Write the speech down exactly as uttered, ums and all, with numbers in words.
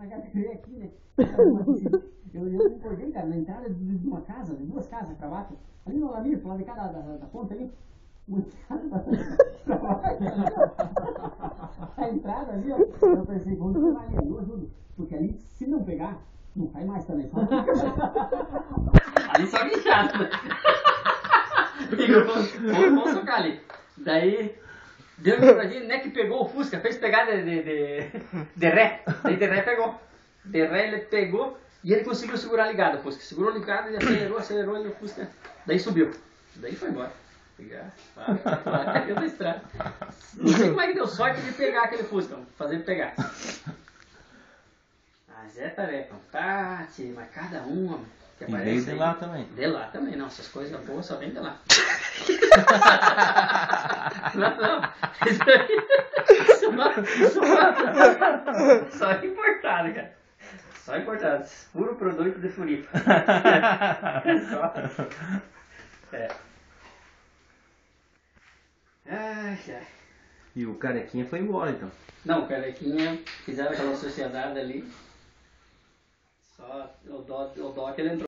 na galeria aqui, né? Eu, eu concordei, cara, na entrada de, de uma casa, de duas casas pra baixo, ali no Alamir, pro lado de cá da, da, da ponta ali, uma entrada pra baixo, a entrada ali, ó, eu pensei, vamos chamar ali, eu ajudo, porque ali, se não pegar, não cai mais também. Ali só que chato, né? Vamos socar ali. Daí, deu pra gente, né, que pegou o Fusca, fez pegar de, de, de, de ré, daí de ré pegou. De ré ele pegou e ele conseguiu segurar ligado o Fusca. Segurou ligado, ele acelerou, acelerou e o Fusca, daí subiu. Daí foi embora. Caiu na estrada. Não sei como é que deu sorte de pegar aquele Fusca, fazer ele pegar. Mas é tarefa, tá, tio, mas cada um, homem. E veio de lá também. De lá também, não, essas coisas boas só vem de lá. Não, não, isso aí, só, só, só importado, cara. Só importado, puro produto de Floripa. Só. É. Ai, ai. E o carequinha foi embora então. Não, o carequinha, fizeram aquela sociedade ali. Só o dó, o dó que ele entrou.